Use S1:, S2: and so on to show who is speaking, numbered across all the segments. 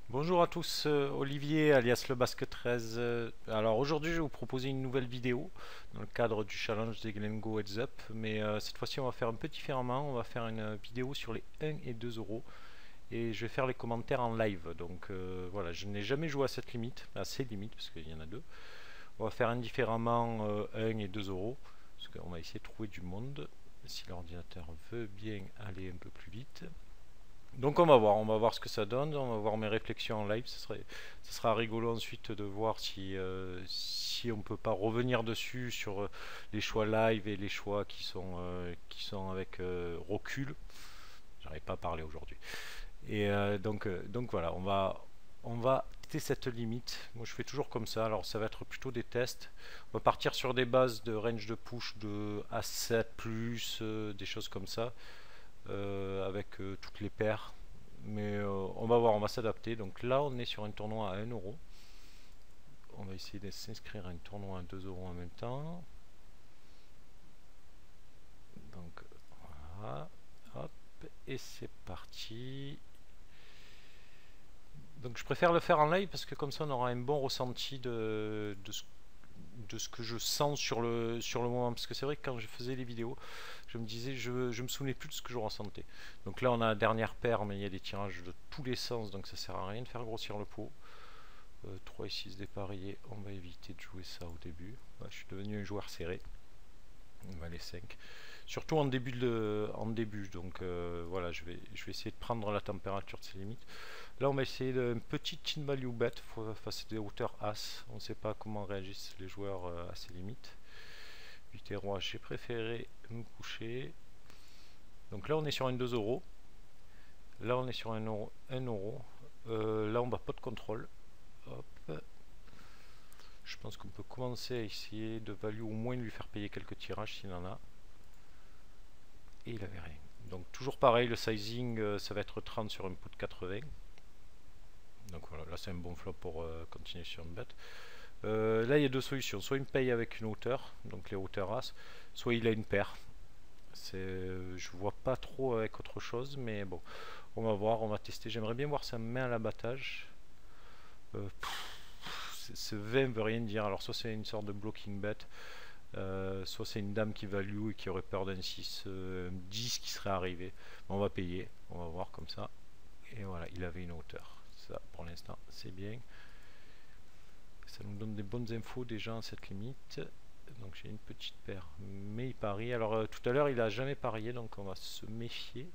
S1: Bonjour à tous, Olivier alias le Basque 13. Alors aujourd'hui je vais vous proposer une nouvelle vidéo dans le cadre du challenge des Glengo Heads Up, mais cette fois-ci on va faire un peu différemment, on va faire une vidéo sur les 1 et 2 euros et je vais faire les commentaires en live. Donc voilà, je n'ai jamais joué à ces limites parce qu'il y en a deux. On va faire indifféremment 1 et 2 euros parce qu'on va essayer de trouver du monde si l'ordinateur veut bien aller un peu plus vite. Donc on va voir ce que ça donne, on va voir mes réflexions en live, ça sera rigolo ensuite de voir si on peut pas revenir dessus sur les choix live et les choix qui sont avec recul. J'arrive pas à parler aujourd'hui. Donc voilà, on va tester cette limite. Moi je fais toujours comme ça, alors ça va être plutôt des tests. On va partir sur des bases de range de push de A7+, des choses comme ça, avec toutes les paires. Mais on va voir, on va s'adapter. Donc là, on est sur un tournoi à 1 euro. On va essayer de s'inscrire à un tournoi à 2 euros en même temps. Donc voilà, hop, et c'est parti. Donc je préfère le faire en live parce que comme ça on aura un bon ressenti de ce que je sens sur le moment. Parce que c'est vrai que quand je faisais les vidéos, je me disais, je me souvenais plus de ce que je ressentais. Donc là on a la dernière paire, mais il y a des tirages de tous les sens, donc ça sert à rien de faire grossir le pot. 3 et 6 dépareillés, on va éviter de jouer ça au début. Je suis devenu un joueur serré. On va les 5. Surtout en début, donc voilà, je vais essayer de prendre la température de ces limites. Là, on va essayer une petite chin value bet face à des hauteurs As. On ne sait pas comment réagissent les joueurs à ces limites. 8 et roi, j'ai préféré me coucher. Donc là, on est sur un 2 euros. Là, on est sur un euro. 1 euro. Là, on va pas de contrôle. Hop. Je pense qu'on peut commencer à essayer de value, au moins de lui faire payer quelques tirages s'il en a. Et il avait rien. Donc toujours pareil, le sizing, ça va être 30 sur un pot de 80. Donc voilà, là c'est un bon flop pour continuer sur une bête. Là il y a deux solutions, soit il me paye avec une hauteur, donc les hauteurs As, soit il a une paire. Je vois pas trop avec autre chose, mais bon, on va voir, on va tester. J'aimerais bien voir sa main à l'abattage. Ce 20 veut rien dire, alors soit c'est une sorte de blocking bet, soit c'est une dame qui value et qui aurait peur d'un 6, un 10 qui serait arrivé. Bon, on va payer, on va voir comme ça. Et voilà, il avait une hauteur. Ça, pour l'instant, c'est bien. Ça nous donne des bonnes infos déjà à cette limite. Donc j'ai une petite paire, mais il parie. Alors tout à l'heure, il a jamais parié, donc on va se méfier.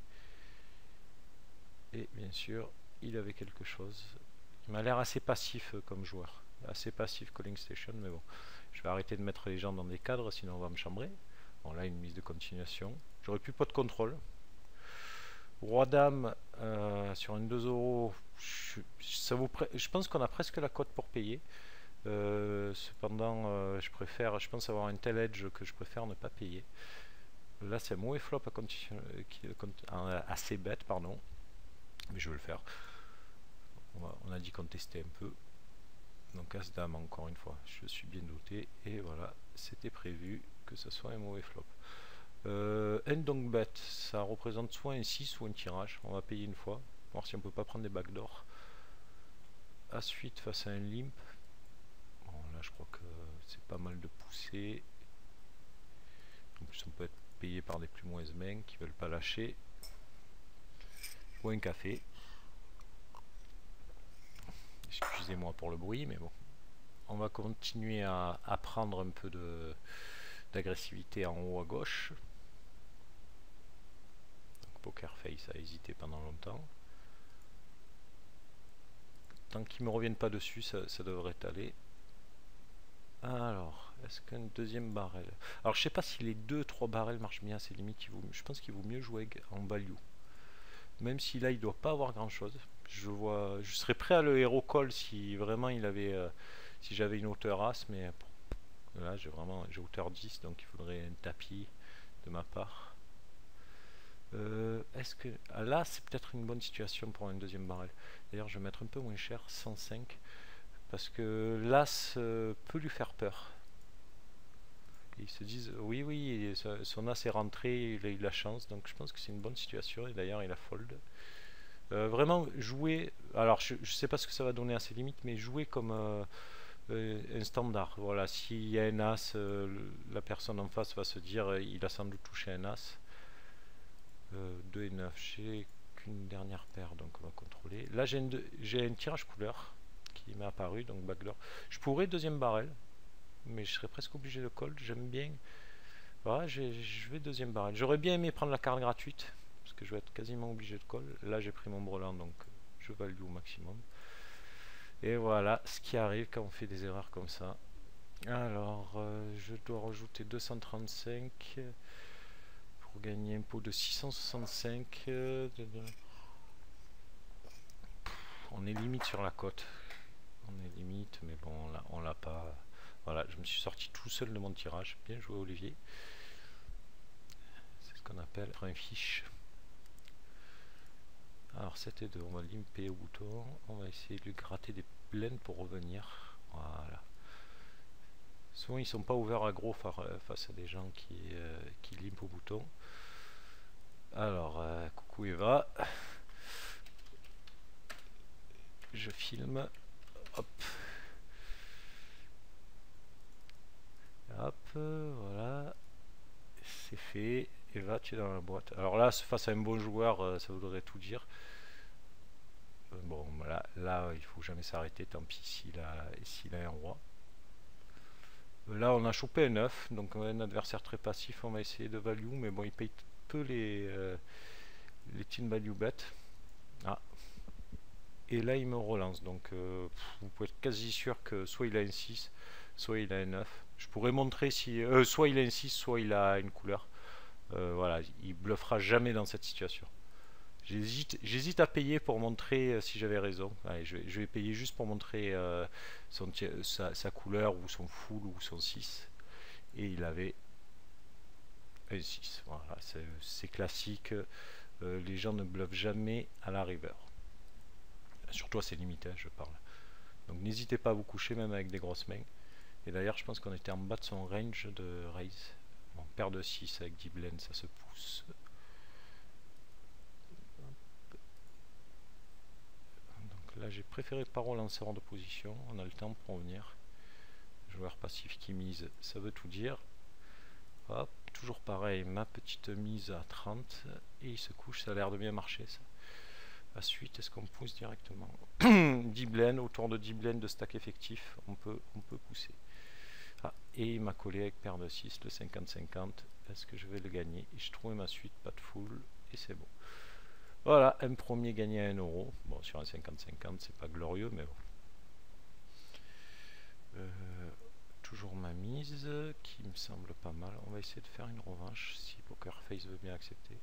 S1: Et bien sûr, il avait quelque chose. Il m'a l'air assez passif comme joueur. Assez passif calling station, mais bon. Je vais arrêter de mettre les gens dans des cadres, sinon on va me chambrer. Bon, là, une mise de continuation. J'aurais pu pas de contrôle. Roi-Dame sur une 2 euros. Je pense qu'on a presque la cote pour payer. Cependant, je pense avoir un tel edge que je préfère ne pas payer. Là, c'est un mauvais flop assez bête, pardon. Mais je vais le faire. On a dit qu'on testait un peu. Donc As-Dame, encore une fois, je suis bien doté. Et voilà, c'était prévu que ce soit un mauvais flop. End donc bet, ça représente soit un 6 ou un tirage. On va payer une fois, voir si on peut pas prendre des backdoors. À suite face à un limp. Bon, là je crois que c'est pas mal de pousser. En plus on peut être payé par des plus mauvaises mains qui veulent pas lâcher. Ou un café. Excusez-moi pour le bruit, mais bon. On va continuer à prendre un peu d'agressivité en haut à gauche. Donc Poker Face a hésité pendant longtemps. Tant qu'ils ne me reviennent pas dessus, ça devrait aller. Alors, est-ce qu'un deuxième barrel? Alors, je sais pas si les 2-3 barrels marchent bien, c'est limite. Je pense qu'il vaut mieux jouer en value. Même si là, il doit pas avoir grand-chose. Je serais prêt à le hero call si vraiment il avait, si j'avais une hauteur as, mais bon, là, j'ai hauteur 10, donc il faudrait un tapis de ma part. Est-ce que là, c'est peut-être une bonne situation pour un deuxième barrel. D'ailleurs, je vais mettre un peu moins cher, 105. Parce que l'as peut lui faire peur. Ils se disent oui, oui, son as est rentré, il a eu de la chance, donc je pense que c'est une bonne situation. Et d'ailleurs, il a fold. Vraiment jouer, alors je sais pas ce que ça va donner à ses limites, mais jouer comme un standard. Voilà, s'il y a un as, la personne en face va se dire il a sans doute touché un as. 2 et 9, j'ai qu'une dernière paire, donc on va contrôler. Là j'ai un tirage couleur qui m'est apparu, donc backdoor. Je pourrais deuxième barrel, mais je serais presque obligé de call, j'aime bien. Voilà, je vais deuxième barrel. J'aurais bien aimé prendre la carte gratuite, parce que je vais être quasiment obligé de call. Là j'ai pris mon brelan, donc je value au maximum. Et voilà ce qui arrive quand on fait des erreurs comme ça. Alors, je dois rajouter 235 pour gagner un pot de 665. On est limite sur la cote. On est limite, mais bon, là, on l'a pas. Voilà, je me suis sorti tout seul de mon tirage. Bien joué, Olivier. C'est ce qu'on appelle un fiche. Alors, 7 et 2, on va limper au bouton. On va essayer de lui gratter des plaines pour revenir. Voilà. Souvent ils sont pas ouverts à gros face à des gens qui limpent au bouton. Alors, coucou Eva. Je filme. Hop. Hop, voilà. C'est fait. Eva, tu es dans la boîte. Alors là, face à un bon joueur, ça voudrait tout dire. Bon, là, il faut jamais s'arrêter, tant pis s'il a un roi. Là, on a chopé un 9, donc un adversaire très passif. On va essayer de value, mais bon, il paye peu les team value bet. Ah. Et là, il me relance, donc vous pouvez être quasi sûr que soit il a un 6, soit il a un 9. Je pourrais montrer si soit il a un 6, soit il a une couleur. Voilà, il bluffera jamais dans cette situation. J'hésite à payer pour montrer si j'avais raison. Allez, je vais payer juste pour montrer sa couleur ou son full ou son 6. Et il avait un 6. Voilà, c'est classique. Les gens ne bluffent jamais à la river. Surtout à ses limites, je parle. Donc n'hésitez pas à vous coucher même avec des grosses mains. Et d'ailleurs, je pense qu'on était en bas de son range de raise. Bon, paire de 6 avec 10 blends, ça se pousse. Là, j'ai préféré pas relancer hors de position. On a le temps pour revenir. Joueur passif qui mise, ça veut tout dire. Hop, toujours pareil, ma petite mise à 30. Et il se couche, ça a l'air de bien marcher ça. La suite, est-ce qu'on pousse directement? 10 blends, autour de 10 blends de stack effectif, on peut pousser. Ah, et il m'a collé avec paire de 6, le 50-50. Est-ce que je vais le gagner? Et je trouve ma suite, pas de full, et c'est bon. Voilà, un premier gagné à 1 euro. Bon, sur un 50-50, c'est pas glorieux, mais bon. Toujours ma mise, qui me semble pas mal. On va essayer de faire une revanche, si Poker Face veut bien accepter.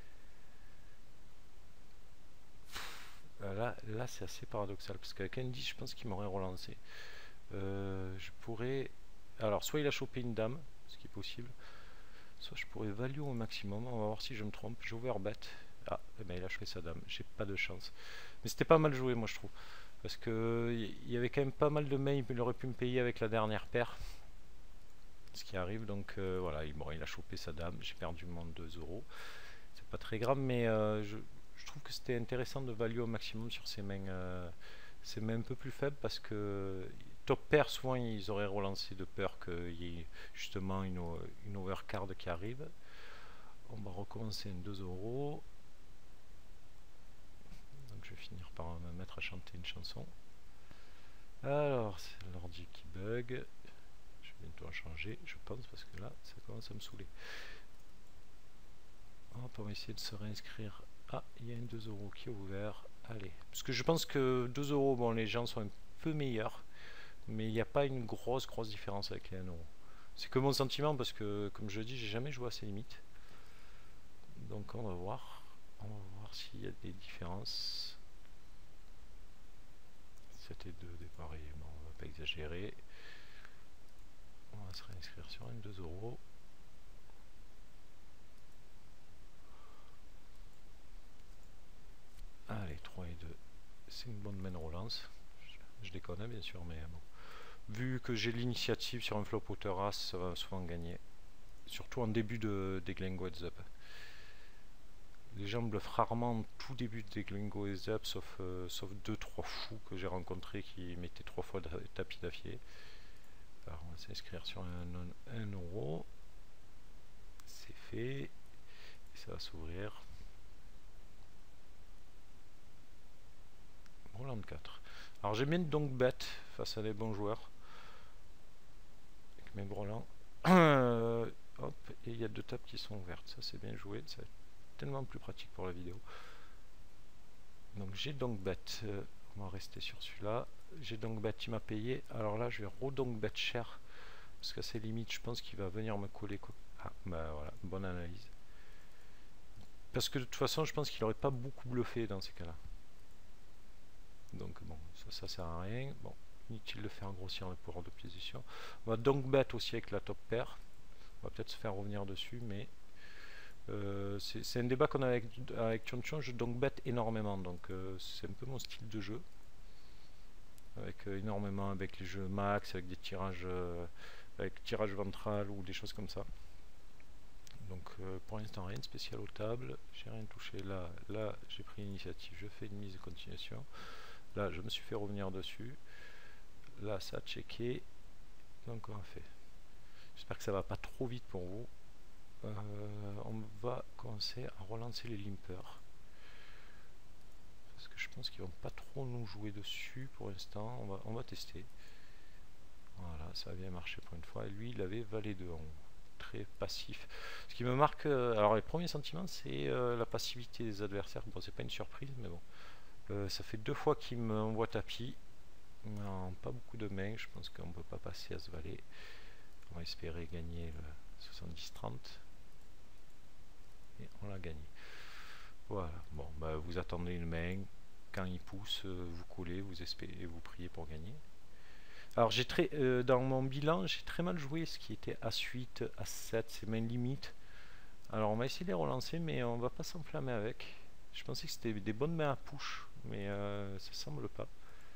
S1: Là c'est assez paradoxal, parce qu'avec un 10, je pense qu'il m'aurait relancé. Je pourrais... Alors, soit il a chopé une dame, ce qui est possible, soit je pourrais value au maximum. On va voir si je me trompe. J'overbet. Ah, eh ben, il a chopé sa dame. J'ai pas de chance. Mais c'était pas mal joué, moi, je trouve. Parce que il y avait quand même pas mal de mains. Il aurait pu me payer avec la dernière paire. Ce qui arrive, donc voilà. Bon, il a chopé sa dame. J'ai perdu mon 2 euros. C'est pas très grave, mais je trouve que c'était intéressant de value au maximum sur ces mains un peu plus faibles, parce que top pair, souvent ils auraient relancé de peur qu'il y ait justement une overcard qui arrive. On va recommencer un 2 euros. Donc je vais finir par me mettre à chanter une chanson. Alors, c'est l'ordi qui bug. Je vais bientôt en changer, je pense, parce que là, ça commence à me saouler. Hop, on va essayer de se réinscrire. Ah, il y a un 2 euros qui est ouvert. Allez, parce que je pense que 2 euros, bon, les gens sont un peu meilleurs, mais il n'y a pas une grosse différence avec les 1 euro. C'est que mon sentiment, parce que, comme je dis, j'ai jamais joué à ces limites. Donc on va voir. On va voir s'il y a des différences. 7 et 2 dépareillement, on va pas exagérer. On va se réinscrire sur un 2 euros. Allez, 3 et 2. C'est une bonne main relance. Je déconne, hein, bien sûr, mais bon. Vu que j'ai l'initiative sur un flop hauteur as, ça va souvent gagner. Surtout en début des Glenn Heads Up. Les gens bluffent rarement en tout début des Gringo Heads Up, sauf 2-3 fous que j'ai rencontrés qui mettaient 3 fois tapis d'affilée. Alors on va s'inscrire sur un euro. C'est fait. Et ça va s'ouvrir. Roland 4. Alors j'aime bien donc bet face à des bons joueurs. Avec mes brelans. Hop, et il y a 2 tables qui sont ouvertes. Ça c'est bien joué. Ça va être tellement plus pratique pour la vidéo. Donc j'ai donc bet. On va rester sur celui-là. J'ai donc bet, il m'a payé. Alors là je vais redonk bet cher. Parce qu'à ses limites, je pense qu'il va venir me coller quoi. Ah bah voilà, bonne analyse. Parce que de toute façon, je pense qu'il n'aurait pas beaucoup bluffé dans ces cas-là. Donc bon, ça sert à rien. Bon, inutile de faire grossir le pouvoir de position. On va donc bet aussi avec la top pair. On va peut-être se faire revenir dessus, mais c'est un débat qu'on a avec Chonchon. Je donc bet énormément, donc c'est un peu mon style de jeu. Avec énormément avec les jeux max, avec des tirages, avec tirage ventral ou des choses comme ça. Donc pour l'instant rien de spécial aux tables, j'ai rien touché là, j'ai pris l'initiative, je fais une mise de continuation. Là je me suis fait revenir dessus. Là ça a checké. Donc on va faire. J'espère que ça va pas trop vite pour vous. On va commencer à relancer les limpers. Parce que je pense qu'ils vont pas trop nous jouer dessus pour l'instant. On va tester. Voilà, ça a bien marché pour une fois. Et lui il avait valet de 11. Très passif. Ce qui me marque, alors les premiers sentiments, c'est la passivité des adversaires. Bon, c'est pas une surprise, mais bon. Ça fait 2 fois qu'il m'envoie tapis. Non, pas beaucoup de mains. Je pense qu'on peut pas passer à ce valet. On va espérer gagner le 70-30. Et on l'a gagné. Voilà. Bon, bah, vous attendez une main. Quand il pousse, vous collez, vous espérez, vous priez pour gagner. Alors j'ai dans mon bilan, j'ai très mal joué ce qui était As8, As7, c'est mains limites. Alors on va essayer de les relancer, mais on va pas s'enflammer avec. Je pensais que c'était des bonnes mains à push, mais ça semble pas.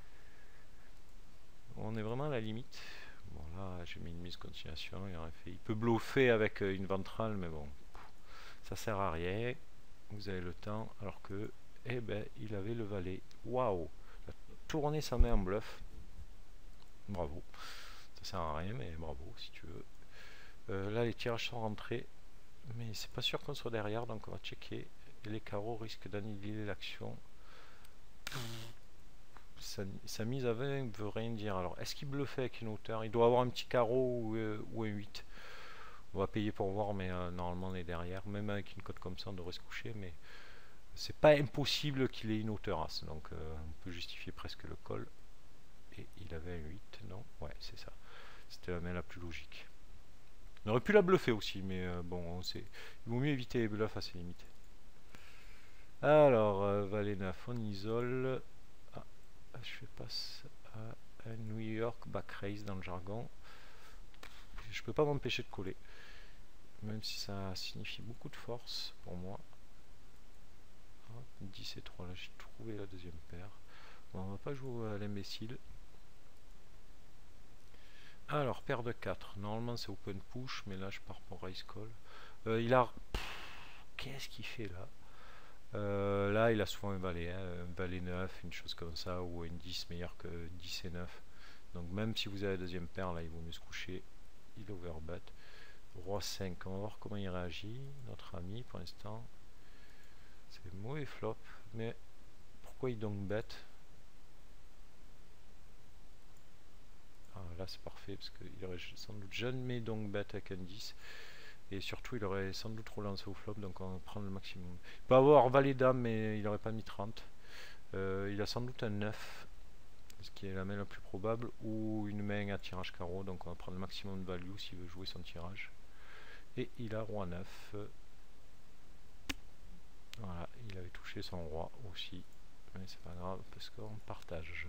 S1: On est vraiment à la limite. Bon là j'ai mis une mise continuation, il peut bluffer avec une ventrale, mais bon, ça sert à rien. Vous avez le temps, alors que, eh ben, il avait le valet. Waouh! Il a tourné sa main en bluff. Bravo. Ça sert à rien, mais bravo si tu veux. Là les tirages sont rentrés, mais c'est pas sûr qu'on soit derrière, donc on va checker. Et les carreaux risquent d'annihiler l'action. Sa mise à 20 ne veut rien dire. Alors est-ce qu'il bluffait avec une hauteur? Il doit avoir un petit carreau ou un 8. On va payer pour voir, mais normalement on est derrière. Même avec une cote comme ça on devrait se coucher, mais c'est pas impossible qu'il ait une hauteur as. Donc on peut justifier presque le call. Et il avait un 8, non? Ouais, c'est ça. C'était la main la plus logique. On aurait pu la bluffer aussi, mais bon, il vaut mieux éviter les bluffs à ses limites. Alors, valet 9, on isole. Ah, je fais passe à New York back raise dans le jargon. Je peux pas m'empêcher de coller, même si ça signifie beaucoup de force pour moi. Hop, 10 et 3, là j'ai trouvé la deuxième paire. Bon, on va pas jouer à l'imbécile. Alors, paire de 4. Normalement, c'est open push, mais là, je pars pour raise call. Il a... Qu'est-ce qu'il fait là? Là, il a souvent un valet, hein, un valet 9, une chose comme ça, ou une 10 meilleur que 10 et 9. Donc, même si vous avez la deuxième paire, là, il vaut mieux se coucher. Il overbet. Roi 5, on va voir comment il réagit. Notre ami, pour l'instant, c'est mauvais flop, mais pourquoi il donc bet? Là c'est parfait parce qu'il aurait sans doute jamais donc bet avec un 10 et surtout il aurait sans doute relancé au flop, donc on va prendre le maximum. Il peut avoir valet dame mais il aurait pas mis 30. Il a sans doute un 9, ce qui est la main la plus probable, ou une main à tirage carreau, donc on va prendre le maximum de value s'il veut jouer son tirage. Et il a roi 9. Voilà, il avait touché son roi aussi, mais c'est pas grave parce qu'on partage.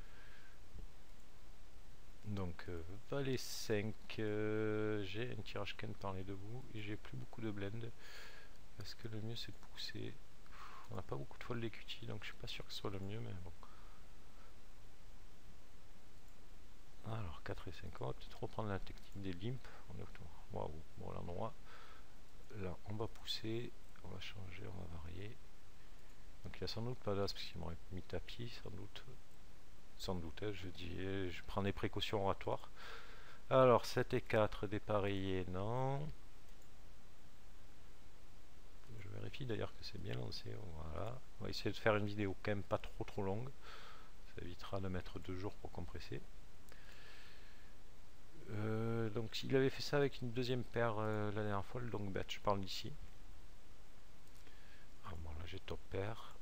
S1: Donc valet 5, j'ai un tirage can par les deux bouts et j'ai plus beaucoup de blend. Est-ce que le mieux c'est de pousser? On n'a pas beaucoup de fold d'equity, donc je suis pas sûr que ce soit le mieux, mais bon. Alors 4 et 5, on va peut-être reprendre la technique des limps. On est autour. Waouh, bon l'endroit. Là on va pousser, on va changer, on va varier. Donc il a sans doute pas d'as parce qu'il m'aurait mis tapis, sans doute. Sans doute, hein, je prends des précautions oratoires. Alors 7 et 4 dépareillés, non. Je vérifie d'ailleurs que c'est bien lancé. Voilà. On va essayer de faire une vidéo quand même pas trop longue. Ça évitera de mettre 2 jours pour compresser. Donc il avait fait ça avec une deuxième paire la dernière fois, le long bet, je parle d'ici. Ah, bon là j'ai top pair.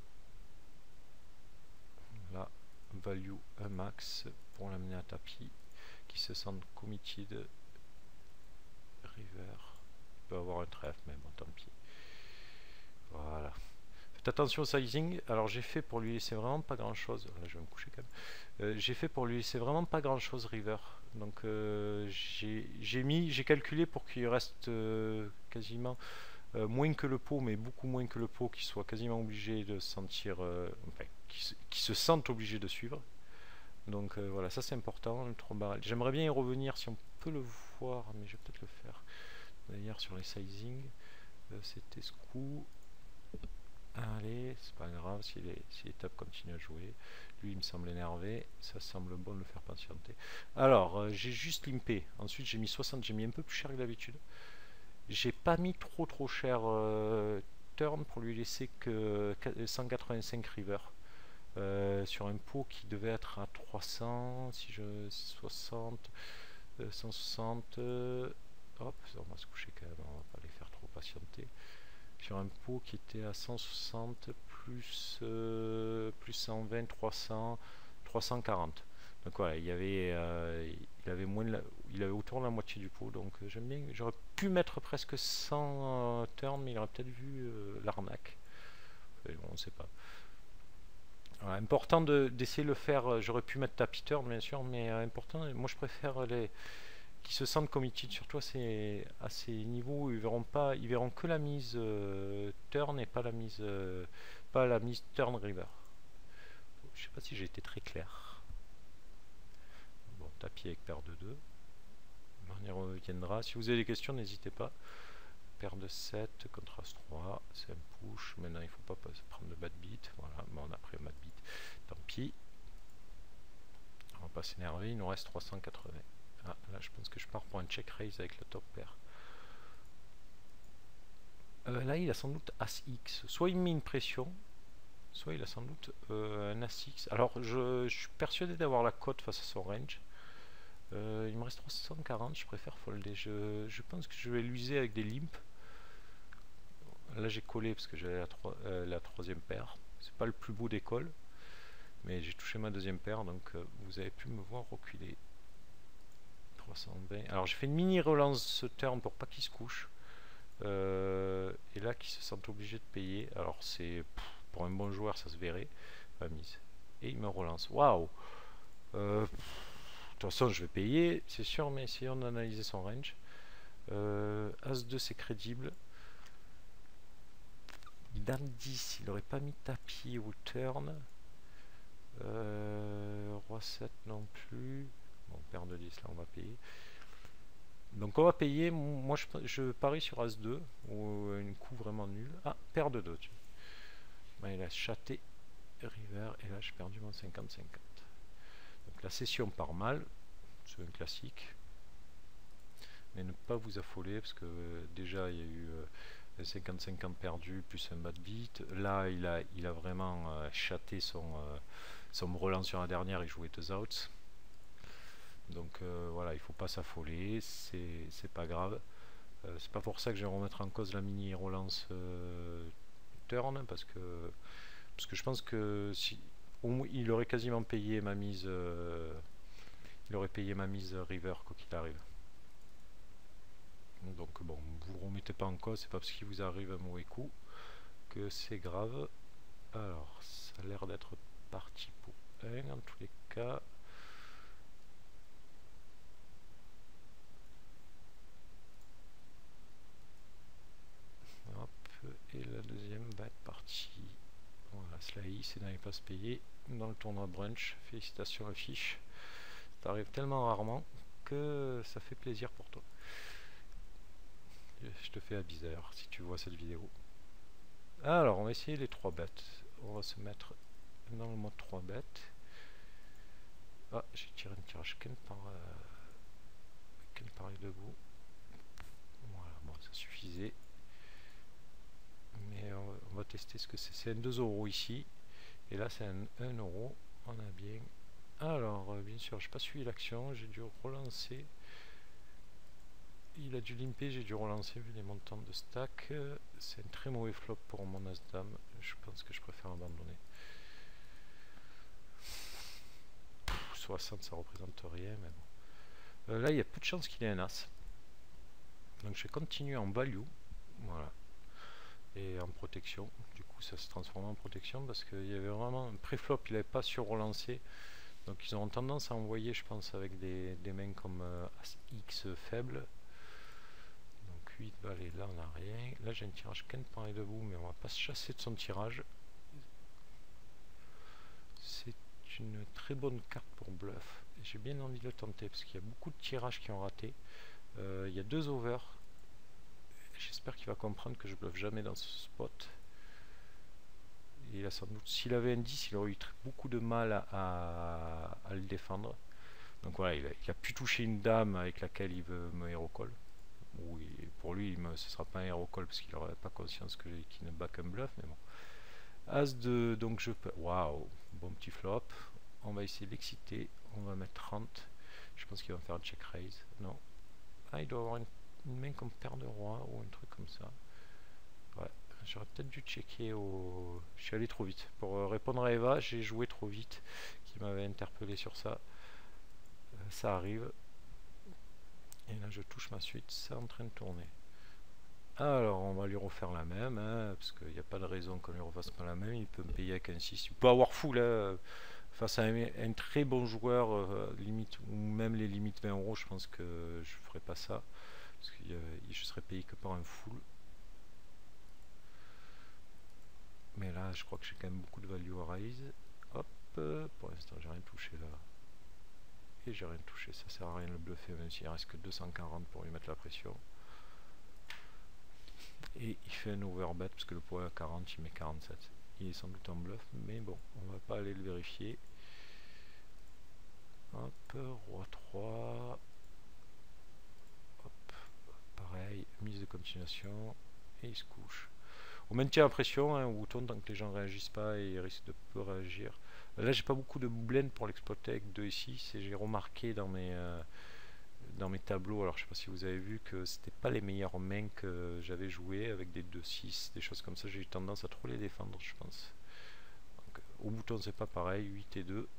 S1: Là, value un max pour l'amener à tapis, qui se sent committed river. Il peut avoir un trèfle, mais bon tant pis. Voilà. Faites attention au sizing. Alors j'ai fait pour lui laisser vraiment pas grand chose. Là je vais me coucher quand même. J'ai fait pour lui laisser vraiment pas grand chose river. Donc j'ai calculé pour qu'il reste quasiment moins que le pot, mais beaucoup moins que le pot, qu'il soit quasiment obligé de sentir, enfin, qui se sentent obligés de suivre. Donc voilà, ça c'est important. J'aimerais bien y revenir si on peut le voir, mais je vais peut-être le faire. D'ailleurs sur les sizing, c'était ce coup. Allez, c'est pas grave si les tables continuent à jouer. Lui il me semble énervé, ça semble bon de le faire patienter. Alors j'ai juste limpé, ensuite j'ai mis 60, j'ai mis un peu plus cher que d'habitude. J'ai pas mis trop cher turn pour lui laisser que 185 river. Sur un pot qui devait être à 300, si je 60, 160, hop, on va se coucher quand même, on va pas les faire trop patienter. Sur un pot qui était à 160 plus 120, 300, 340. Donc voilà, il avait moins il avait autour de la moitié du pot, donc j'aime bien. J'aurais pu mettre presque 100 turns, mais il aurait peut-être vu l'arnaque. Bon, on ne sait pas. Voilà, important d'essayer de le faire. J'aurais pu mettre tapis turn bien sûr, mais important. Moi je préfère les qui se sentent committed, surtout à ces niveaux où ils verront que la mise turn et pas la mise turn river. Je sais pas si j'ai été très clair. Bon, tapis avec paire de 2. On y reviendra. Si vous avez des questions, n'hésitez pas. Paire de 7, contraste 3, c'est un push. Maintenant, il ne faut pas prendre de bad beat. Voilà, bon, on a pris un bad beat. Tant pis. On va pas s'énerver, il nous reste 380. Ah, là, je pense que je pars pour un check raise avec la top pair. Là, il a sans doute As-X. Soit il met une pression, soit il a sans doute un As-X. Alors, je suis persuadé d'avoir la cote face à son range. Il me reste 340, je préfère folder. Je pense que je vais l'user avec des limps. Là, j'ai collé parce que j'avais la troisième paire. C'est pas le plus beau des calls, mais j'ai touché ma deuxième paire, donc vous avez pu me voir reculer. 320. Alors, j'ai fait une mini relance turn pour pas qu'il se couche. Et là qui se sentent obligés de payer. Alors c'est pour un bon joueur ça se verrait la mise. Et il me relance. Waouh. De toute façon je vais payer c'est sûr, mais essayons d'analyser son range. As-2 c'est crédible. Dame 10 il aurait pas mis tapis au turn. Roi 7 non plus. Bon, paire de 10 là on va payer. Donc on va payer, moi je parie sur As-2, ou une coup vraiment nulle. Ah, paire de 2. Ben, il a chaté river, et là j'ai perdu mon 50-50. Donc la session part mal, c'est un classique. Mais ne pas vous affoler, parce que déjà il y a eu 50-50 perdu, plus un bad beat. Là il a vraiment chaté son relance sur la dernière, il jouait 2 outs. Donc voilà, il faut pas s'affoler, c'est pas grave. C'est pas pour ça que je vais remettre en cause la mini relance turn, parce que je pense que si il aurait quasiment payé ma mise, il aurait payé ma mise river quoi qu'il arrive. Donc bon, vous remettez pas en cause, c'est pas parce qu'il vous arrive un mauvais coup que c'est grave. Alors ça a l'air d'être parti pour 1 en tous les cas. Et la deuxième va être partie. Voilà, Slahy, c'est n'allait pas se payer dans le tournoi brunch. Félicitations affiche. Ça arrive tellement rarement que ça fait plaisir pour toi. Je te fais à bizarre si tu vois cette vidéo. Alors, on va essayer les 3 bêtes. On va se mettre dans le mode 3 bêtes. Ah, j'ai tiré un tirage Ken par les debout. Voilà, bon, ça suffisait. Mais on va tester ce que c'est. C'est un 2 € ici. Et là, c'est un 1 €. On a bien. Alors, bien sûr, j'ai pas suivi l'action. J'ai dû relancer. Il a dû limper, j'ai dû relancer vu les montants de stack. C'est un très mauvais flop pour mon as-dame. Je pense que je préfère abandonner. 60 ça représente rien, mais bon. Là il y a peu de chances qu'il ait un as. Donc je vais continuer en value. Voilà. Et en protection. Du coup ça se transforme en protection parce qu'il y avait vraiment un pré-flop, il n'avait pas sur-relancé. Donc ils auront tendance à envoyer, je pense, avec des mains comme as X faible. 8 balles et là on n'a rien. Là j'ai un tirage Ken par les debout, mais on va pas se chasser de son tirage. C'est une très bonne carte pour bluff. J'ai bien envie de le tenter parce qu'il y a beaucoup de tirages qui ont raté. Il y a 2 over. J'espère qu'il va comprendre que je bluffe jamais dans ce spot. Et il a sans doute, s'il avait un 10, il aurait eu beaucoup de mal à le défendre. Donc voilà, il a pu toucher une dame avec laquelle il veut me hero call. Oui, pour lui, ce sera pas un hero call parce qu'il n'aurait pas conscience qu'il ne bat qu'un bluff, mais bon. As de, donc je peux. Waouh, bon petit flop. On va essayer d'exciter. On va mettre 30. Je pense qu'il va faire un check raise. Non. Ah, il doit avoir une main comme paire de roi ou un truc comme ça. Ouais, j'aurais peut-être dû checker au. Je suis allé trop vite. Pour répondre à Eva, j'ai joué trop vite. Qui m'avait interpellé sur ça. Ça arrive. Et là, je touche ma suite. C'est en train de tourner. Alors, on va lui refaire la même, hein, parce qu'il n'y a pas de raison qu'on lui refasse pas la même. Il peut me payer avec un 6. Il peut avoir full, hein, face à un très bon joueur, limite, ou même les limites 20 €, je pense que je ferai pas ça. Parce que je serais payé que par un full. Mais là, je crois que j'ai quand même beaucoup de value à raise. Hop, pour l'instant, j'ai rien touché là. Et j'ai rien touché, ça sert à rien de le bluffer, même s'il reste que 240 pour lui mettre la pression. Et il fait un overbet parce que le poids est à 40, il met 47. Il est sans doute en bluff, mais bon, on va pas aller le vérifier. Hop, roi 3. Hop, pareil, mise de continuation. Et il se couche. On maintient la pression, hein, au bouton, tant que les gens réagissent pas et ils risquent de peu réagir. Là, j'ai pas beaucoup de blend pour l'exploiter avec 2 et 6. Et j'ai remarqué dans mes tableaux, alors je sais pas si vous avez vu que c'était pas les meilleures mains que j'avais joué avec des 2-6, des choses comme ça. J'ai eu tendance à trop les défendre, je pense. Donc, au bouton, c'est pas pareil, 8 et 2.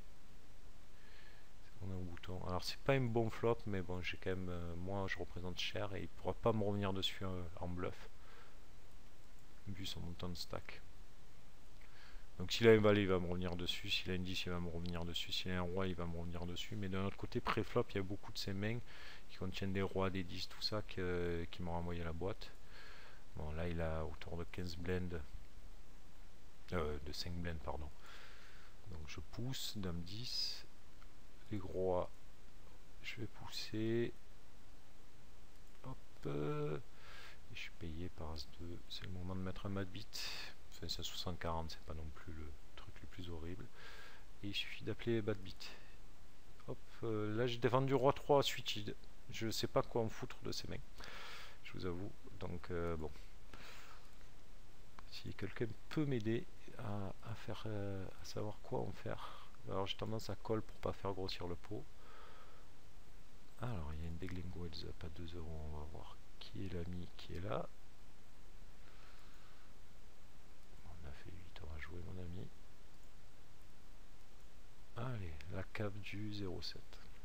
S1: On est au bouton. Alors, c'est pas un bon flop, mais bon, j'ai quand même. Moi, je représente cher et il pourra pas me revenir dessus en bluff, vu son montant de stack. Donc s'il a un valet, il va me revenir dessus. S'il a une 10, il va me revenir dessus. S'il a un roi, il va me revenir dessus. Mais d'un autre côté, pré-flop, il y a beaucoup de ces mains qui contiennent des rois, des 10, tout ça, qui m'ont envoyé la boîte. Bon, là, il a autour de 15 blends. De 5 blends, pardon. Donc je pousse, dame 10. Les rois, je vais pousser. Hop. Et je suis payé par As-2. C'est le moment de mettre un mat bit. Enfin, c'est 60-40, c'est pas non plus le truc le plus horrible. Et il suffit d'appeler bad bit. Hop, là j'ai défendu roi 3 suited. Je sais pas quoi en foutre de ces mains, je vous avoue. Donc bon, si quelqu'un peut m'aider à faire, à savoir quoi en faire. Alors j'ai tendance à call pour pas faire grossir le pot. Alors il y a une déglingo heads up à 2 €. On va voir qui est l'ami qui est là. On a fait 8, on va jouer mon ami. Allez, la cave du 0,7.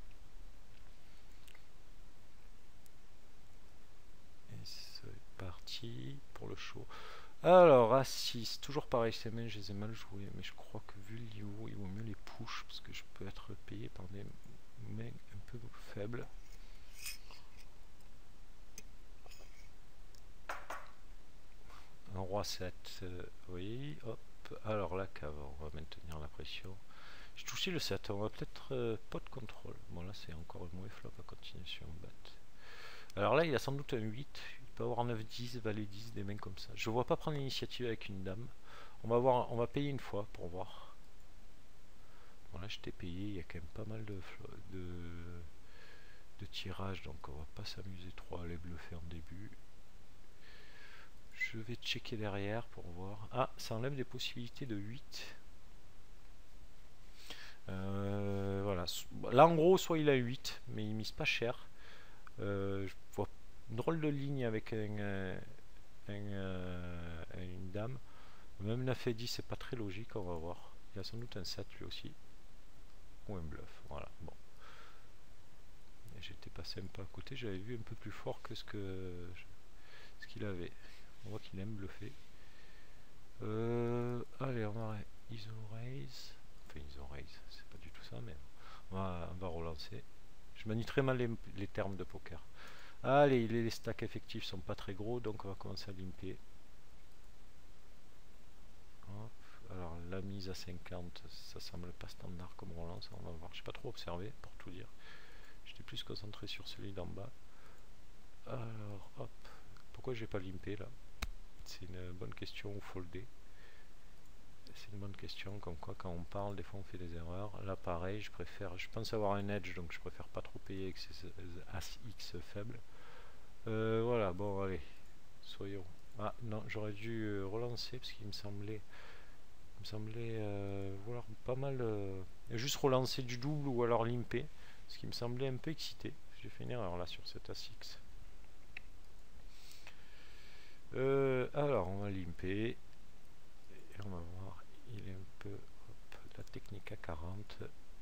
S1: Et c'est parti pour le show. Alors, A6, toujours pareil, ces mains, je les ai mal jouées, mais je crois que vu le niveau, il vaut mieux les push, parce que je peux être payé par des mains un peu faibles. Un roi 7, oui, hop. Alors la cave, on va maintenir la pression. J'ai touché le 7, on va peut-être pot de contrôle. Bon là c'est encore un mauvais flop à continuer sur un bat. Alors là, il a sans doute un 8. Il peut avoir 9-10, valet 10, des mains comme ça. Je ne vois pas prendre l'initiative avec une dame. On va voir, on va payer une fois pour voir. Bon là, je t'ai payé. Il y a quand même pas mal de tirages, donc on va pas s'amuser trop à les bluffer en début. Je vais checker derrière pour voir. Ah, ça enlève des possibilités de 8. Voilà. Là, en gros, soit il a 8, mais il mise pas cher. Je vois une drôle de ligne avec une dame. Même 9 et 10, c'est pas très logique, on va voir. Il a sans doute un 7 lui aussi. Ou un bluff, voilà. Bon. J'étais pas sympa à côté, j'avais vu un peu plus fort que ce qu'il avait. On voit qu'il aime bluffer. Allez, on va ISO raise. Enfin, ISO raise, c'est pas du tout ça, mais on va relancer. Je manie très mal les termes de poker. Allez, les stacks effectifs sont pas très gros, donc on va commencer à limper. Hop. Alors, la mise à 50, ça semble pas standard comme relance. On va voir. J'ai pas trop observé, pour tout dire. J'étais plus concentré sur celui d'en bas. Alors, hop. Pourquoi j'ai pas limpé là? C'est une bonne question, ou foldé. C'est une bonne question, comme quoi quand on parle, des fois on fait des erreurs. Là pareil, je pense avoir un edge, donc je préfère pas trop payer avec ces As-X faibles. Voilà, bon allez, soyons. Ah non, j'aurais dû relancer parce qu'il me semblait vouloir pas mal juste relancer du double ou alors limper, ce qui me semblait un peu excité. J'ai fait une erreur là sur cet As-X. Alors on va limper et on va voir, il est un peu la technique à 40.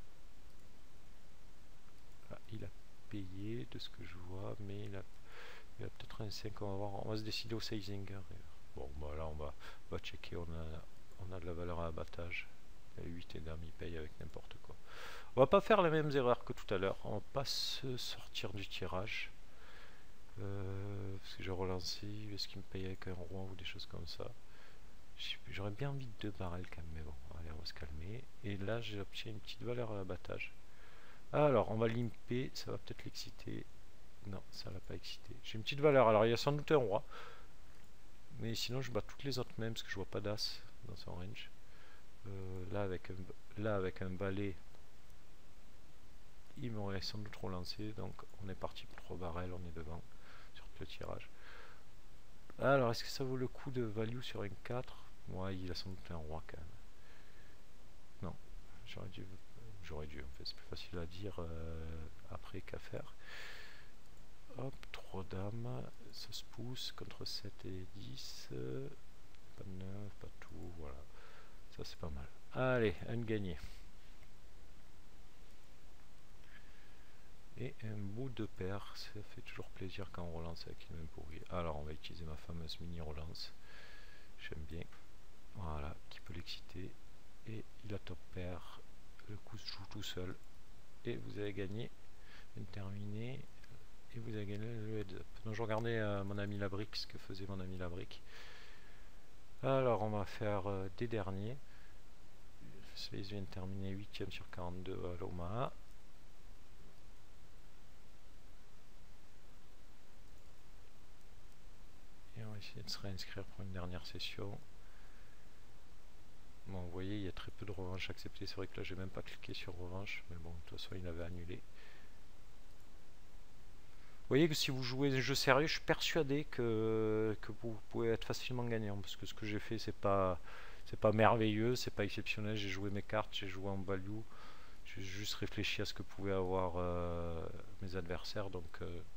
S1: Ah, il a payé de ce que je vois, mais il a peut-être un 5. On va voir, on va se décider au sizing. Bon bah là on va checker, on a de la valeur à abattage. 8 et dame, il paye avec n'importe quoi. On va pas faire les mêmes erreurs que tout à l'heure, on va pas se sortir du tirage. Parce que j'ai relancé, est-ce qu'il me paye avec un roi ou des choses comme ça. J'aurais bien envie de 2 barrels quand même, mais bon, allez, on va se calmer. Et là, j'obtiens une petite valeur à l'abattage. Alors, on va limper, ça va peut-être l'exciter. Non, ça l'a pas excité. J'ai une petite valeur, alors il y a sans doute un roi. Mais sinon, je bats toutes les autres mêmes, parce que je vois pas d'as dans son range. Là, avec un valet, il m'aurait sans doute relancé, donc on est parti pour 3 barrels, on est devant sur le tirage. Alors, est-ce que ça vaut le coup de value sur une 4? Ouais, il a sans doute un roi quand même. Non, j'aurais dû en fait, c'est plus facile à dire après qu'à faire. Hop, 3 dames, ça se pousse contre 7 et 10, pas de 9, pas tout, voilà. Ça c'est pas mal. Allez, un gagné. Et un bout de paire, ça fait toujours plaisir quand on relance avec une main pourrie. Alors on va utiliser ma fameuse mini relance. J'aime bien. Voilà, qui peut l'exciter. Et il a top pair. Le coup se joue tout seul. Et vous avez gagné. Terminé. Et vous avez gagné le heads up. Donc je regardais mon ami Labrique, ce que faisait mon ami Labrique. Alors on va faire des derniers. Celui-ci vient de terminer 8ème sur 42 à l'Omaha. Et on va essayer de se réinscrire pour une dernière session. Bon, vous voyez, il y a très peu de revanches acceptées. C'est vrai que là, j'ai même pas cliqué sur revanche. Mais bon, de toute façon, il avait annulé. Vous voyez que si vous jouez des jeux sérieux, je suis persuadé que vous pouvez être facilement gagnant. Parce que ce que j'ai fait, c'est pas merveilleux, c'est pas exceptionnel. J'ai joué mes cartes, j'ai joué en value. J'ai juste réfléchi à ce que pouvaient avoir mes adversaires. Donc,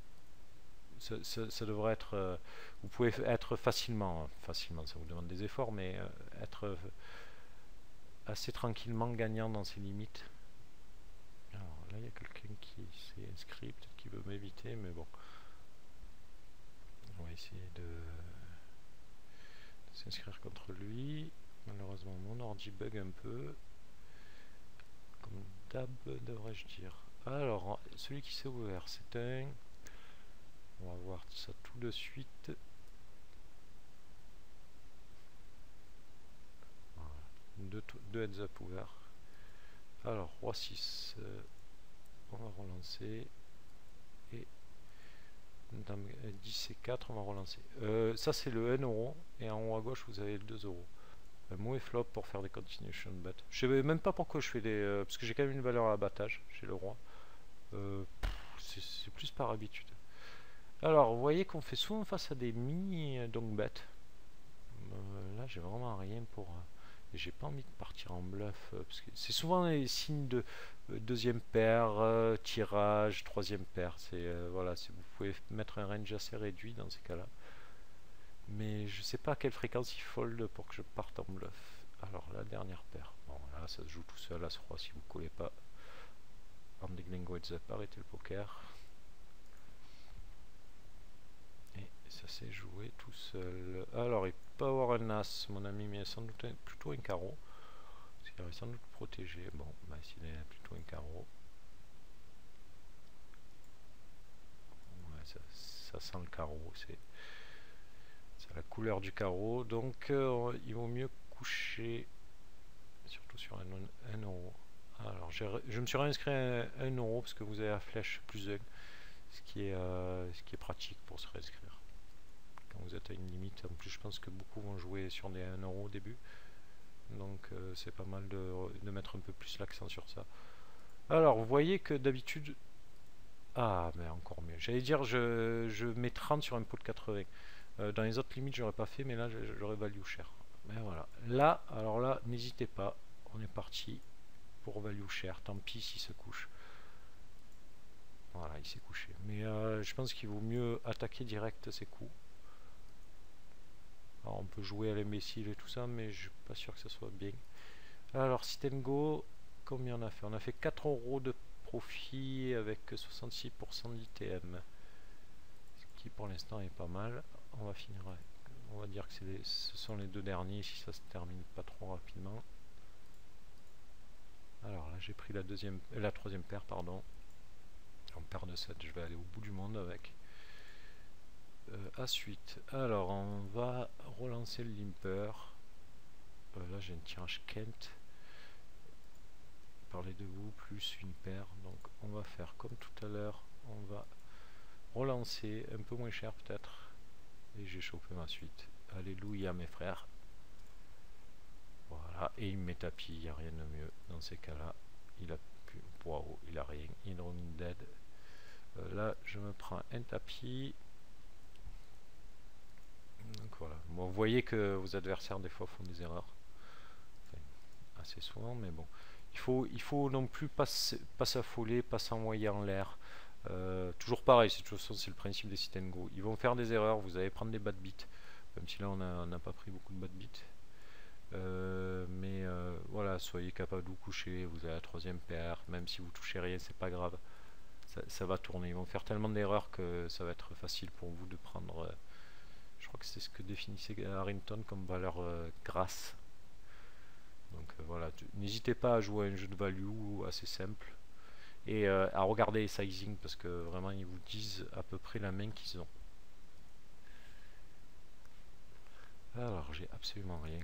S1: ça devrait être... vous pouvez être facilement, ça vous demande des efforts, mais être assez tranquillement gagnant dans ses limites. Alors là, il y a quelqu'un qui s'est inscrit, peut-être qu'il veut m'éviter, mais bon. On va essayer de s'inscrire contre lui. Malheureusement, mon ordi bug un peu. Comme d'hab, devrais-je dire. Alors, celui qui s'est ouvert, c'est un... On va voir ça tout de suite. Voilà. Deux heads up ouverts. Alors, roi 6. On va relancer. Et Dame 10 et 4, on va relancer. Ça c'est le 1 euro, et en haut à gauche vous avez le 2 euros. Mauvais flop pour faire des continuation bet. Je sais même pas pourquoi je fais des... parce que j'ai quand même une valeur à abattage chez le roi. C'est plus par habitude. Alors, vous voyez qu'on fait souvent face à des mini donc bêtes. Là, j'ai vraiment rien pour... j'ai pas envie de partir en bluff. Parce que c'est souvent les signes de deuxième paire, tirage, troisième paire. Voilà, vous pouvez mettre un range assez réduit dans ces cas-là. Mais je sais pas à quelle fréquence il fold pour que je parte en bluff. Alors, la dernière paire. Bon, là, ça se joue tout seul, as roi, si vous collez pas. Handling heads up, arrêtez le poker. Et ça s'est joué tout seul. Alors, il peut avoir un as, mon ami, mais sans doute plutôt un carreau. Parce qu'il aurait sans doute protégé. Bon, bah, s'il est plutôt un carreau. Ouais, ça sent le carreau. C'est la couleur du carreau. Donc, il vaut mieux coucher, surtout sur un euro. Alors, je me suis réinscrit à 1 euro parce que vous avez la flèche plus 1, ce qui est pratique pour se réinscrire. Quand vous êtes à une limite, en plus, je pense que beaucoup vont jouer sur des 1 euro au début. Donc, c'est pas mal de mettre un peu plus l'accent sur ça. Alors, vous voyez que d'habitude... Ah, mais encore mieux. J'allais dire, je mets 30 sur un pot de 80. Dans les autres limites, j'aurais pas fait, mais là, j'aurais value cher. Mais voilà. Là, alors là, n'hésitez pas. On est parti pour value cher. Tant pis s'il se couche. Voilà, il s'est couché. Mais je pense qu'il vaut mieux attaquer direct ses coups. Alors, on peut jouer à l'imbécile et tout ça, mais je suis pas sûr que ça soit bien. Alors, sit and go, combien on a fait? On a fait 4 euros de profit avec 66% d'ITM. Ce qui pour l'instant est pas mal. On va finir avec, on va dire que ce sont les deux derniers si ça se termine pas trop rapidement. Alors là j'ai pris la troisième paire, pardon. En paire de 7, je vais aller au bout du monde avec. À suite. Alors on va relancer le limper. Là j'ai un tirage Kent. Parler de vous plus une paire. Donc on va faire comme tout à l'heure. On va relancer un peu moins cher peut-être. Et j'ai chopé ma suite. Alléluia mes frères. Voilà. Et il me met tapis. Il n'y a rien de mieux dans ces cas-là. Il a plus. Waouh, il a rien. Il est dead. Là je me prends un tapis. Donc voilà. Bon, vous voyez que vos adversaires des fois font des erreurs. Enfin, assez souvent, mais bon. Il faut non plus pas s'affoler, pas s'envoyer en l'air. Toujours pareil, de toute façon c'est le principe des sit and go. Ils vont faire des erreurs, vous allez prendre des bad beats. Même si là on n'a pas pris beaucoup de bad beats. Mais voilà, soyez capable de vous coucher, vous avez la troisième paire, même si vous touchez rien, c'est pas grave. Ça va tourner. Ils vont faire tellement d'erreurs que ça va être facile pour vous de prendre... je crois que c'est ce que définissait Harrington comme valeur grasse. Donc voilà, n'hésitez pas à jouer à un jeu de value assez simple et à regarder les sizing parce que vraiment ils vous disent à peu près la main qu'ils ont. Alors j'ai absolument rien.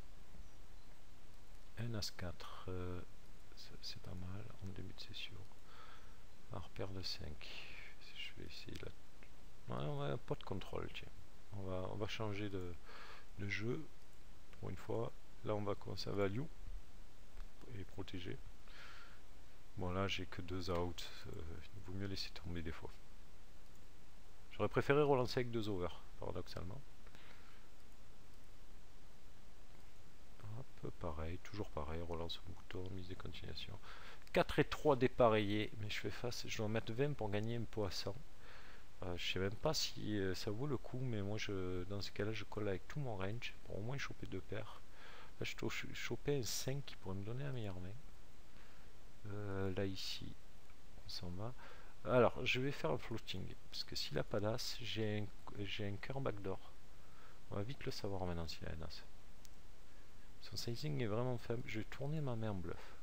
S1: Un As-4, c'est pas mal en début de session. Alors paire de 5, je vais essayer là. Ouais, on a pas de contrôle, tiens. On va changer de jeu pour une fois. Là on va commencer à value et protéger. Bon là j'ai que 2 out, il vaut mieux laisser tomber des fois. J'aurais préféré relancer avec 2 over, paradoxalement. Hop, pareil, toujours pareil, relance au bouton, mise de continuation. 4 et 3 dépareillés, mais je fais face, je dois mettre 20 pour gagner un poisson. Je sais même pas si ça vaut le coup, mais moi dans ce cas là je colle avec tout mon range pour au moins choper 2 paires. Là je dois choper un 5 qui pourrait me donner la meilleure main. Là ici on s'en va. Alors je vais faire un floating parce que s'il a pas d'as, j'ai un cœur backdoor. On va vite le savoir maintenant s'il a un as. Son sizing est vraiment faible. Je vais tourner ma main en bluff.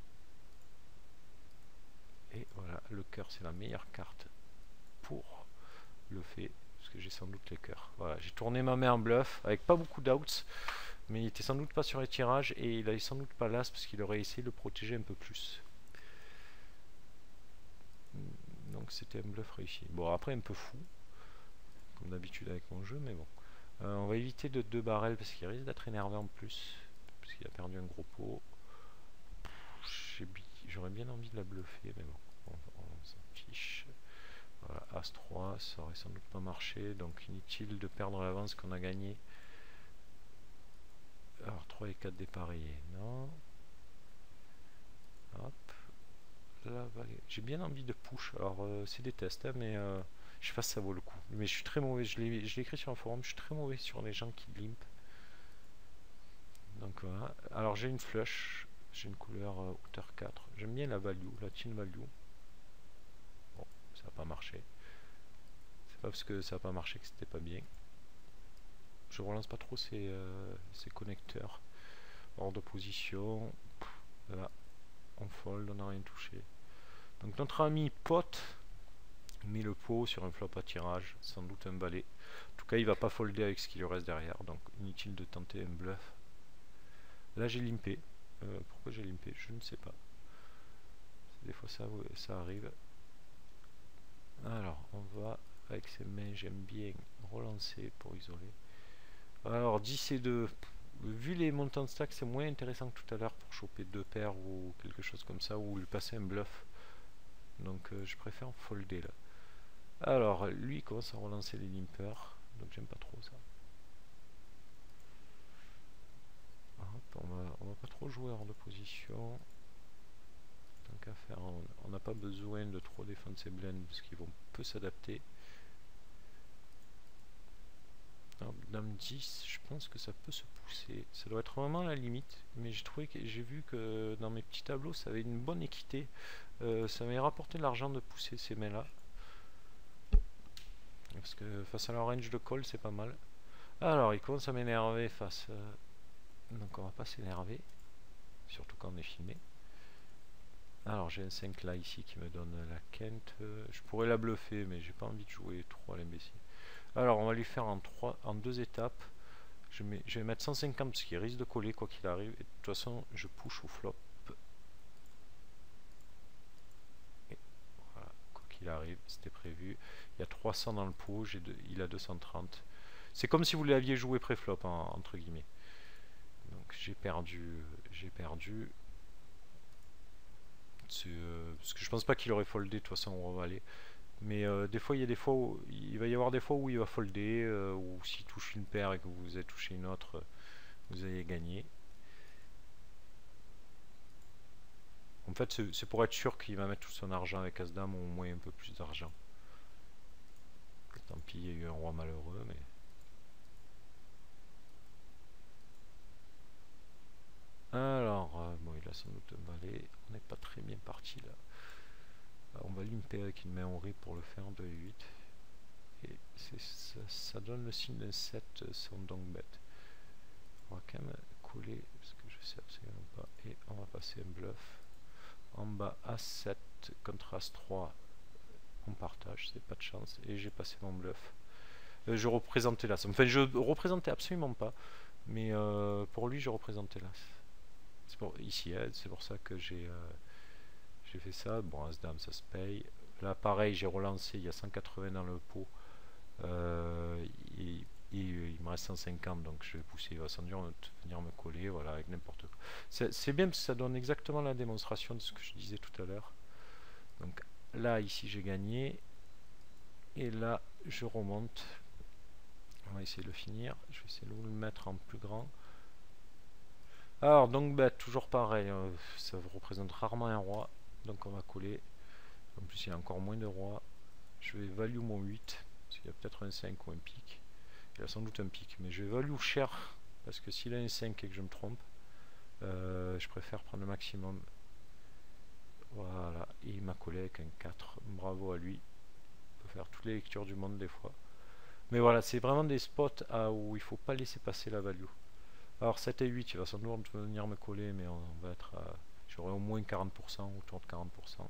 S1: Et voilà, le cœur c'est la meilleure carte pour le fait parce que j'ai sans doute les cœurs. Voilà, j'ai tourné ma main en bluff avec pas beaucoup d'outs, mais il était sans doute pas sur les tirages et il avait sans doute pas l'as parce qu'il aurait essayé de le protéger un peu plus. Donc c'était un bluff réussi. Bon après un peu fou. comme d'habitude avec mon jeu, mais bon. On va éviter de 2 barrels parce qu'il risque d'être énervé en plus, parce qu'il a perdu un gros pot. J'aurais bien envie de la bluffer, mais bon, on s'en fiche. Voilà, As-3, ça aurait sans doute pas marché, donc inutile de perdre l'avance qu'on a gagné. Alors 3 et 4 dépareillés, non. Hop. Là, j'ai bien envie de push, alors c'est des tests, hein, mais je sais pas si ça vaut le coup. Mais je suis très mauvais, je l'ai écrit sur un forum, je suis très mauvais sur les gens qui limp. Donc voilà, alors j'ai une flush, j'ai une couleur hauteur 4, j'aime bien la value, la chin value. Bon, ça n'a pas marché. C'est pas parce que ça n'a pas marché que c'était pas bien. Je relance pas trop ces connecteurs. Hors de position. Là, on fold, on n'a rien touché. Donc notre ami pote met le pot sur un flop à tirage, sans doute un valet. En tout cas, il va pas folder avec ce qui lui reste derrière, donc inutile de tenter un bluff. Là, j'ai limpé. Pourquoi j'ai limpé? Je ne sais pas. Des fois, ça arrive. Alors, on va avec ses mains, j'aime bien relancer pour isoler. Alors 10 et 2, vu les montants de stack, c'est moins intéressant que tout à l'heure pour choper 2 paires ou quelque chose comme ça, ou lui passer un bluff. Donc je préfère folder là. Alors lui il commence à relancer les limpers, donc j'aime pas trop ça. Hop, on va pas trop jouer hors de position. Tant qu'à faire, on n'a pas besoin de trop défendre ces blends parce qu'ils vont peu s'adapter. Dame 10, je pense que ça peut se pousser. Ça doit être vraiment la limite. Mais j'ai vu que dans mes petits tableaux, ça avait une bonne équité. Ça m'avait rapporté de l'argent de pousser ces mains-là. Parce que face à leur range de call, c'est pas mal. Alors, il commence à m'énerver face... Donc on va pas s'énerver. Surtout quand on est filmé. Alors j'ai un 5 là ici qui me donne la Kent. Je pourrais la bluffer, mais j'ai pas envie de jouer trop à l'imbécile. Alors on va lui faire en 2 étapes. Je vais mettre 150 parce qu'il risque de coller quoi qu'il arrive. Et de toute façon je push au flop. Et voilà, quoi qu'il arrive, c'était prévu. Il y a 300 dans le pot, il a 230. C'est comme si vous l'aviez joué pré-flop entre guillemets. Donc j'ai perdu. Parce que je pense pas qu'il aurait foldé de toute façon au revalet. Mais des fois, il va y avoir des fois où il va folder, ou s'il touche une paire et que vous avez touché une autre, vous allez gagner. En fait, c'est pour être sûr qu'il va mettre tout son argent avec As-Dame, ou au moins un peu plus d'argent. Tant pis, il y a eu un roi malheureux, mais... Alors, bon, il a sans doute un valet. On n'est pas très bien parti là. On va limper avec une main en rip pour le faire en 2-8. Et ça donne le signe d'un 7 son donk bet. On va quand même coller, parce que je sais absolument pas. Et on va passer un bluff. En bas As7 contre As3. On partage, c'est pas de chance. Et j'ai passé mon bluff. Je représentais l'As. Enfin, je représentais absolument pas. Mais pour lui, je représentais l'As. Ici, c'est pour ça que j'ai fait ça. Bon, As-Dame, ça se paye. Là, pareil, j'ai relancé. Il y a 180 dans le pot. Et il me reste 150, donc je vais pousser. Il va sans doute venir me coller, voilà, avec n'importe quoi. C'est bien parce que ça donne exactement la démonstration de ce que je disais tout à l'heure. Donc là, ici, j'ai gagné. Et là, je remonte. On va essayer de le finir. Je vais essayer de le mettre en plus grand. Alors, donc, bah, toujours pareil. Ça représente rarement un roi. Donc, on va coller. En plus, il y a encore moins de rois. Je vais value mon 8. Parce qu'il y a peut-être un 5 ou un pic. Il a sans doute un pic. Mais je vais value cher. Parce que s'il a un 5 et que je me trompe, je préfère prendre le maximum. Voilà. Et il m'a collé avec un 4. Bravo à lui. Il peut faire toutes les lectures du monde des fois. Mais voilà, c'est vraiment des spots où il faut pas laisser passer la value. Alors 7 et 8, il va sans doute venir me coller, mais on va être à... J'aurai au moins 40%, autour de 40%.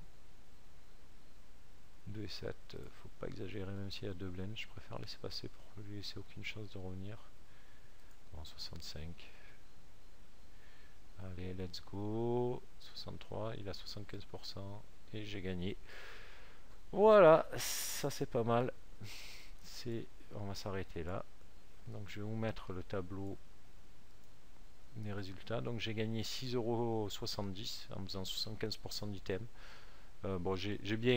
S1: 2 et 7, faut pas exagérer même s'il y a 2 blends, je préfère laisser passer pour lui laisser aucune chance de revenir. Bon, 65. Allez, let's go. 63, il a 75% et j'ai gagné. Voilà, ça c'est pas mal. C'est on va s'arrêter là. Donc je vais vous mettre le tableau des résultats. Donc j'ai gagné 6,70 € en faisant 75% d'items. Bon, j'ai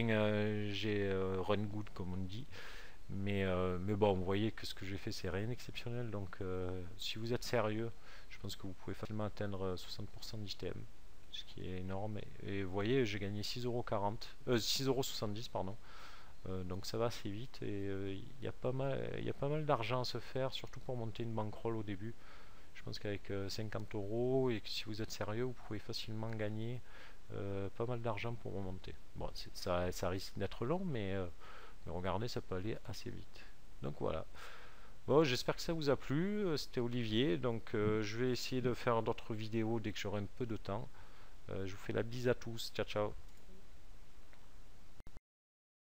S1: run good comme on dit, mais bon, vous voyez que ce que j'ai fait c'est rien d'exceptionnel. Donc si vous êtes sérieux, je pense que vous pouvez facilement atteindre 60% d'items, ce qui est énorme. Et vous voyez, j'ai gagné 6,70 €, pardon. Donc ça va assez vite, et il y a pas mal d'argent à se faire, surtout pour monter une bankroll au début. Je pense qu'avec 50 € et que si vous êtes sérieux, vous pouvez facilement gagner pas mal d'argent pour remonter. Bon, ça risque d'être long, mais regardez, ça peut aller assez vite. Donc voilà. Bon, j'espère que ça vous a plu. C'était Olivier, donc je vais essayer de faire d'autres vidéos dès que j'aurai un peu de temps. Je vous fais la bise à tous. Ciao, ciao.